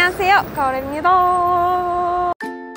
안녕하세요, 가오리입니다.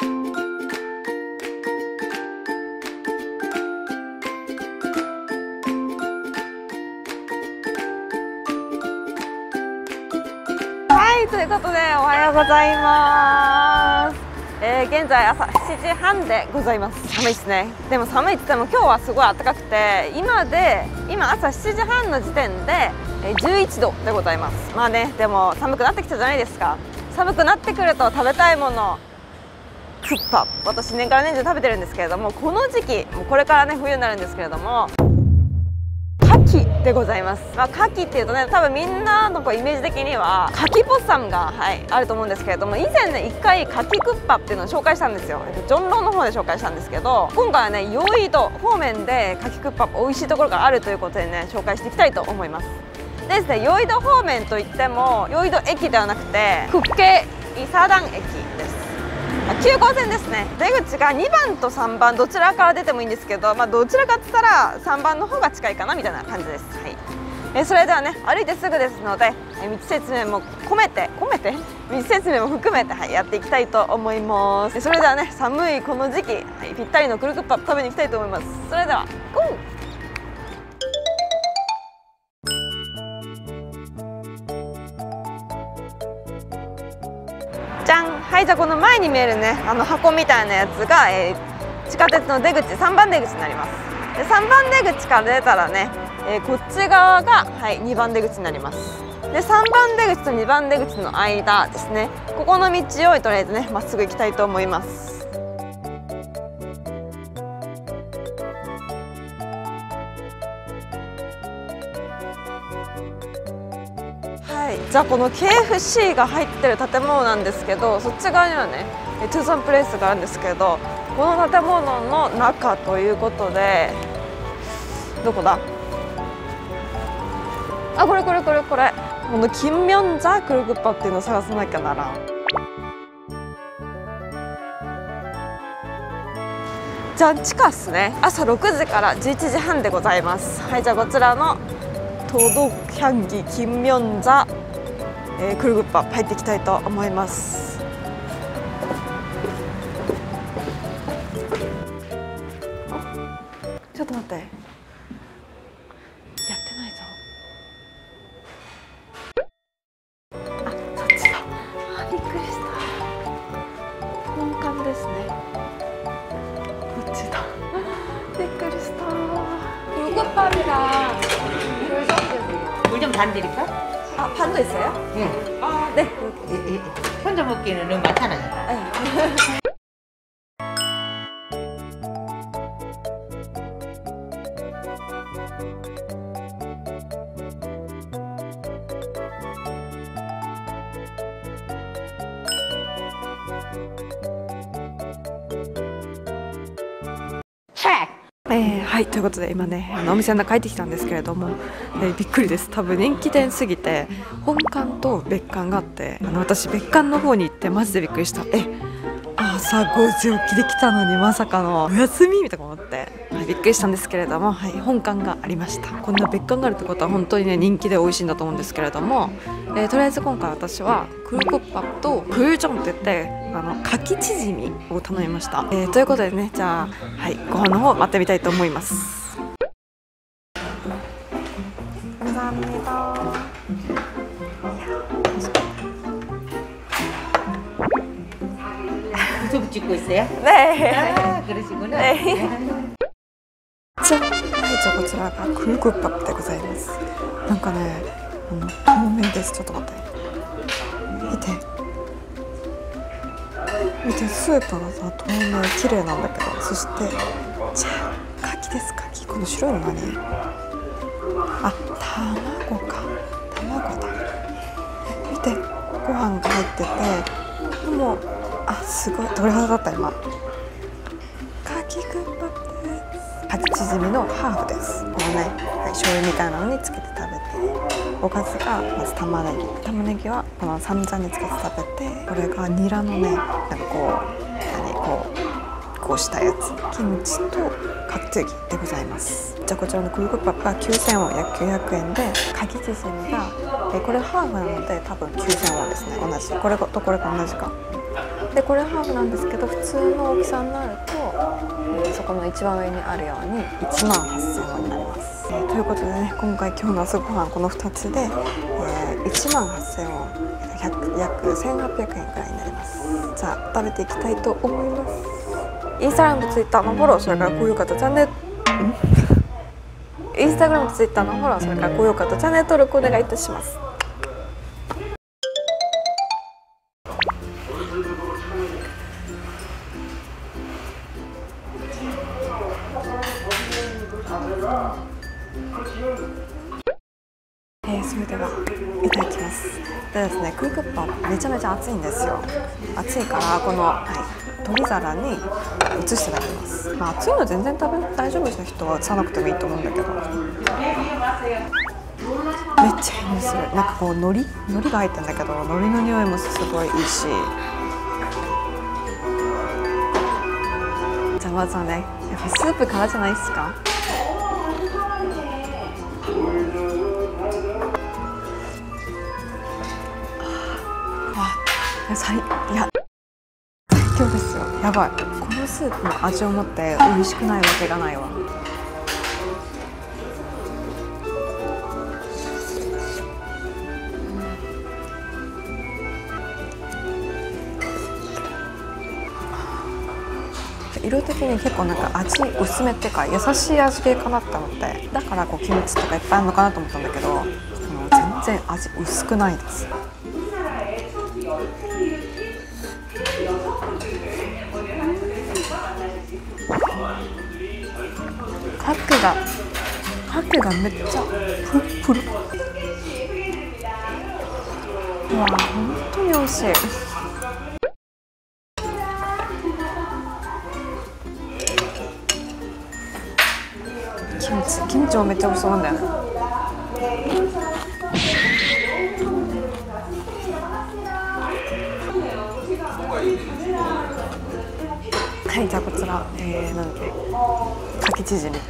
はい、ということでおはようございます。現在朝7時半でございます。寒いですね。でも寒いって言っても今日はすごい暖かくて、今朝7時半の時点で11度でございます。まあね、でも寒くなってきたじゃないですか。寒くなってくると食べたいもの、クッパ、私年から年中食べてるんですけれども、この時期、もうこれからね冬になるんですけれども、牡蠣でございます。まあ、牡蠣っていうとね、多分みんなのイメージ的には牡蠣ポッサムが、あると思うんですけれども、以前ね1回牡蠣クッパっていうのを紹介したんですよ。ジョンローの方で紹介したんですけど、今回はねヨイド方面で牡蠣クッパ美味しいところがあるということでね紹介していきたいと思います。でですね、ヨイド方面といってもヨイド駅ではなくてクッケイサダン駅です。9号線ですね。出口が2番と3番どちらから出てもいいんですけど、まあ、どちらかって言ったら3番の方が近いかなみたいな感じです。はい、それではね歩いてすぐですので道説明も込めて道説明も含めて、やっていきたいと思います。それではね寒いこの時期、ぴったりのクルクッパ食べに行きたいと思います。それではゴー。じゃん。はい、じゃあこの前に見えるね箱みたいなやつが、地下鉄の出口3番出口になります。で3番出口から出たらね、こっち側が、2番出口になります。で3番出口と2番出口の間ですね、ここの道をとりあえずねまっすぐ行きたいと思います。じゃあこの KFC が入ってる建物なんですけど、そっち側にはねトゥーサンプレイスがあるんですけど、この建物の中ということで、どこだ、あ、これこの金明座クルクッパっていうのを探さなきゃならん。じゃあ地下っすね。朝6時から11時半でございます。はい、じゃあこちらの도덕향기金明座クルクッパ入っていきたいと思います。ちょっと待って、やってないぞ。あ、そっちだ。あ、びっくりした。本館ですね。こっちだ。びっくりした。クルクッパ물 좀 반 드릴까? 아, 반도 있어요? 네. 아, 네. 혼자 먹기에는 너무 많잖아요. 네.はい、ということで今ねお店の中帰ってきたんですけれども、びっくりです。多分人気店すぎて本館と別館があって、私別館の方に行ってマジでびっくりした。朝5時起きできたのにまさかのお休みみたいな思って、びっくりしたんですけれども、本館がありました。こんな別館があるってことは本当にね人気で美味しいんだと思うんですけれども、とりあえず今回私はクルクッパとクルジョンって言って牡蠣チヂミを頼みました。ということでね、じゃあご飯の方待ってみたいと思います。감사합니다. 유튜브 찍고 있어요? 네. 아, 그러시구나. 네. 짠! じゃあこちらがクルクッパでございます。なんかね、透明です。ちょっと待って。見て、スープがさ透明綺麗なんだけど、そしてじゃあ牡蠣です。牡蠣、この白いの何？あ、卵か。卵だ。見て、ご飯が入ってて、でもすごい鳥肌だった今。牡蠣クッパです。牡蠣チヂミのハーフです。このね、醤油みたいなのにつけて食べて、おかずがまず玉ねぎはこの三茶につけて食べて、これがニラのね、なんかこうクをしたやつ、キムチとカクテギでございます。じゃあこちらのクルクパップは9000ウォン、約900円で、かきチヂミがこれハーフなので多分9000ウォンですね。同じ、これとこれが同じかで、これハーフなんですけど、普通の大きさになると、そこの一番上にあるように1万8000ウォンになります。ということでね、今回今日の朝ごはんこの2つで、1万8000ウォン、約1800円くらいになります。じゃあ食べていきたいと思います。インスタグラムとツイッターのフォロー、それから高評価とチャンネルインスタグラムとツイッターのフォロー、それから高評価とチャンネル登録お願いいたします。それではいただきます。でですね、クイクッパめちゃめちゃ熱いんですよ。熱いからこの、取り皿に移して食べます。熱いの全然大丈夫な人は移さなくてもいいと思うんだけど、めっちゃいい匂いする。なんかこう海苔が入ってるんだけど、海苔の匂いもすごいいいし。じゃあまずはね、やっぱスープからじゃないですか。最強ですよ。やばい。このスープの味を持って美味しくないわけがないわ。色的に結構なんか味薄めっていうか優しい味系かなって思って、だからこうキムチとかいっぱいあるのかなと思ったんだけど、全然味薄くないです。カキがめっちゃプルプル。うわ、本当に美味しい。キムチもめっちゃ美味しそうなんだよね。はい、じゃあこちら、なんでかきチヂミです。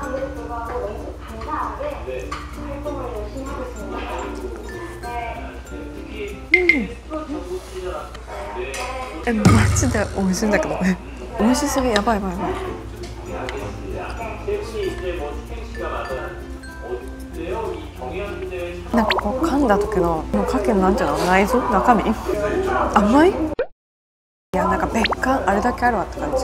マジで美味しいんだけどね。美味しすぎ、やばい。なんかこう噛んだ時のかきのなんていうの、内臓、中身甘い。いや、なんか別感あれだけあるわって感じ。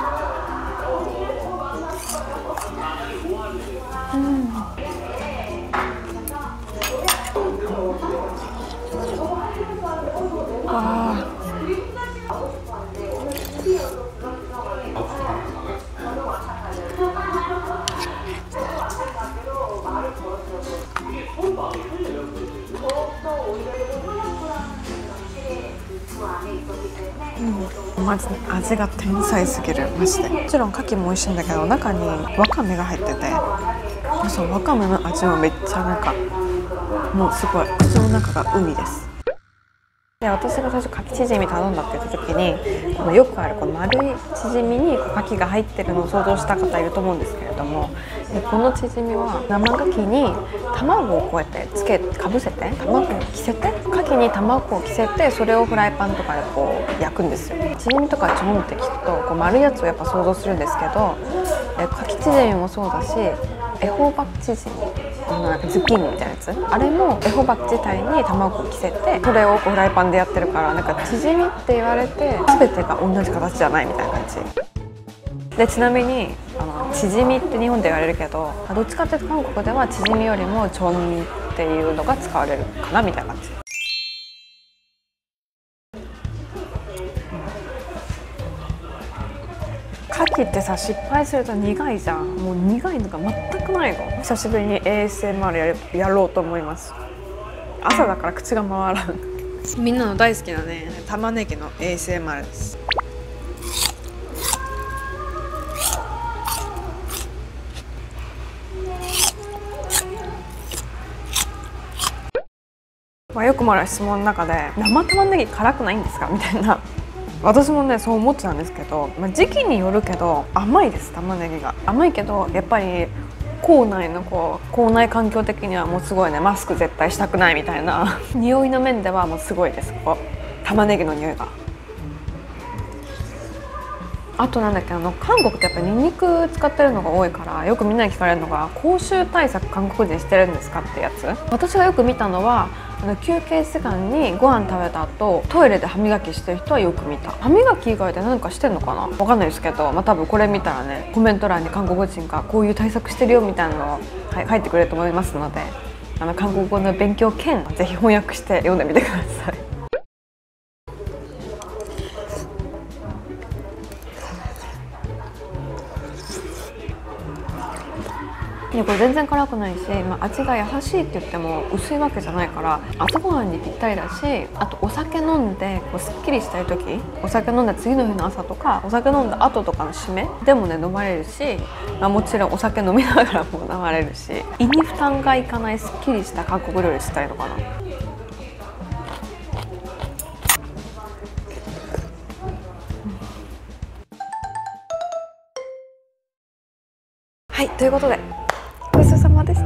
マジで味が天才すぎる、マジで。もちろん牡蠣も美味しいんだけど、中にわかめが入ってて、そのわかめの味もめっちゃなんかもうすごい口の中が海です。で、私が最初かきチヂミ頼んだって言った時に、このよくあるこの丸いチヂミにカキが入ってるのを想像した方いると思うんですけれども、このチヂミは生牡蠣に卵をこうやってかぶせて、卵を着せて、牡蠣に卵を着せて、それをフライパンとかでこう焼くんですよ。チヂミとかチョンって聞くとこう丸いやつをやっぱ想像するんですけど、かきチヂミもそうだし、恵方巻きチヂミ、なんかズッキーニみたいなやつ、あれも恵方巻き自体に卵を着せて、それをフライパンでやってるから、なんかチヂミって言われて全てが同じ形じゃないみたいな感じで、ちなみにチヂミって日本で言われるけど、どっちかっていうと韓国ではチヂミよりもチョンミっていうのが使われるかなみたいな感じ。牡蠣ってさ、失敗すると苦いじゃん。もう苦いのが全くないの。久しぶりに ASMR やろうと思います。朝だから口が回らん。みんなの大好きなね、玉ねぎの ASMR です。よくもある質問の中で、生玉ねぎ辛くないんですかみたいな私もねそう思っちゃうんですけど、時期によるけど甘いです。玉ねぎが甘いけど、やっぱり校内の校内環境的にはもうすごいね、マスク絶対したくないみたいな匂いの面ではもうすごいです。玉ねぎの匂いが。あとなんだっけ、韓国ってやっぱニンニク使ってるのが多いから、よくみんなに聞かれるのが口臭対策韓国人してるんですかってやつ。私がよく見たのは休憩時間にご飯食べた後トイレで歯磨きしてる人はよく見た。歯磨き以外で何かしてんのかな、わかんないですけど、多分これ見たらね、コメント欄に韓国人がこういう対策してるよみたいなのを、書いてくれると思いますので、韓国語の勉強兼ぜひ翻訳して読んでみてください。これ全然辛くないし、味が優しいって言っても薄いわけじゃないから朝ごはんにぴったりだし、あとお酒飲んですっきりしたい時、お酒飲んだ次の日の朝とかお酒飲んだ後とかの締めでもね飲まれるし、もちろんお酒飲みながらも飲まれるし、胃に負担がいかないすっきりした韓国料理したいのかな。はい、ということでごちそうさまでした。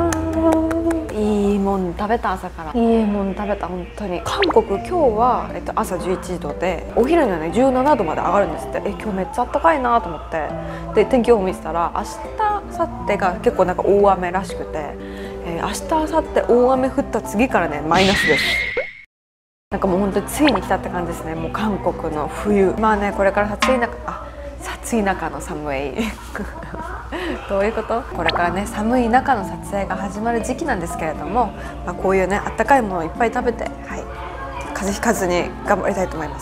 いいもん食べた、朝からいいもん食べた。本当に韓国今日は、朝11度でお昼にはね17度まで上がるんですって。今日めっちゃ暖かいなと思って、で天気予報見てたら明日明後日が結構なんか大雨らしくて、明日明後日大雨降った次からねマイナスです。なんかもう本当についに来たって感じですね。もう韓国の冬、これから暑い中の寒いどういうこと？これからね寒い中の撮影が始まる時期なんですけれども、こういうねあったかいものをいっぱい食べて、風邪ひかずに頑張りたいと思います。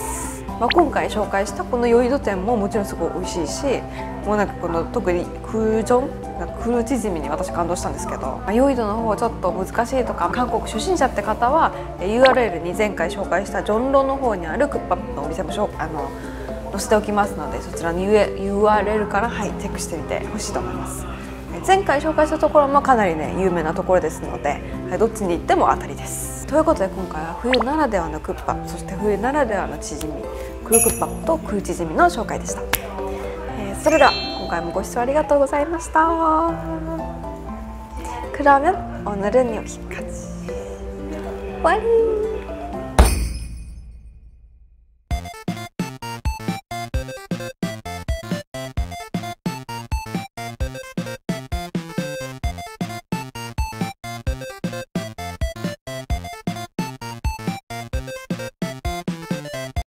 今回紹介したこのヨイド店ももちろんすごい美味しいし、もうなんかこの特にクルチヂミに私感動したんですけど、ヨイドの方ちょっと難しいとか韓国初心者って方は URL に前回紹介したジョンロの方にあるクッパのお店も載せておきますので、そちらの URL からチェックしてみてほしいと思います。前回紹介したところもかなりね有名なところですので、どっちに行っても当たりです。ということで今回は冬ならではのクッパ、そして冬ならではのチヂミ、クルクッパとクルチヂミの紹介でした。それでは今回もご視聴ありがとうございました。그러면 오늘은 여기까지.終わり。